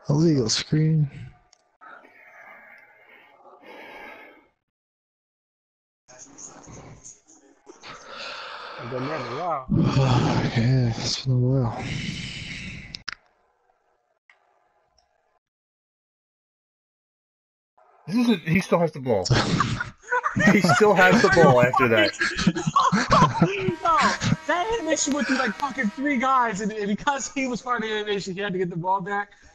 Illegal screen. I've done that in a while. Yeah, it's been a while. He still has the ball. He still has the ball after that. No, that animation went through like fucking 3 guys, and because he was part of the animation, he had to get the ball back.